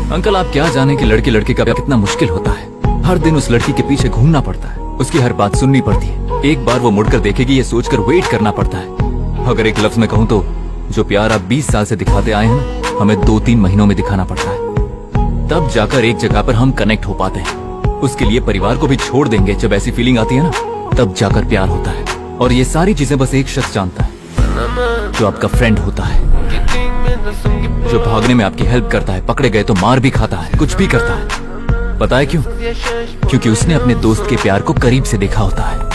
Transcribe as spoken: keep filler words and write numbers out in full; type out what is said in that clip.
Uncle आप क्या जाने कि लड़के लड़के का कितना मुश्किल होता है। हर दिन उस लड़की के पीछे घूमना पड़ता है, उसकी हर बात सुननी पड़ती है। एक बार वो मुड़कर देखेगी ये सोचकर वेट करना पड़ता है। अगर एक लफ्ज में कहूँ तो जो प्यार आप बीस साल से दिखाते आए हैं हमें दो तीन महीनों में दिखाना पड़ता है। तब जाकर एक जगह पर हम कनेक्ट हो पाते हैं। उसके लिए परिवार को भी छोड़ देंगे जब ऐसी फीलिंग आती है ना, तब जाकर प्यार होता है। और ये सारी चीजें बस एक शख्स जानता है, जो आपका फ्रेंड होता है, जो भागने में आपकी हेल्प करता है, पकड़े गए तो मार भी खाता है, कुछ भी करता है। पता है क्यों? क्योंकि उसने अपने दोस्त के प्यार को करीब से देखा होता है।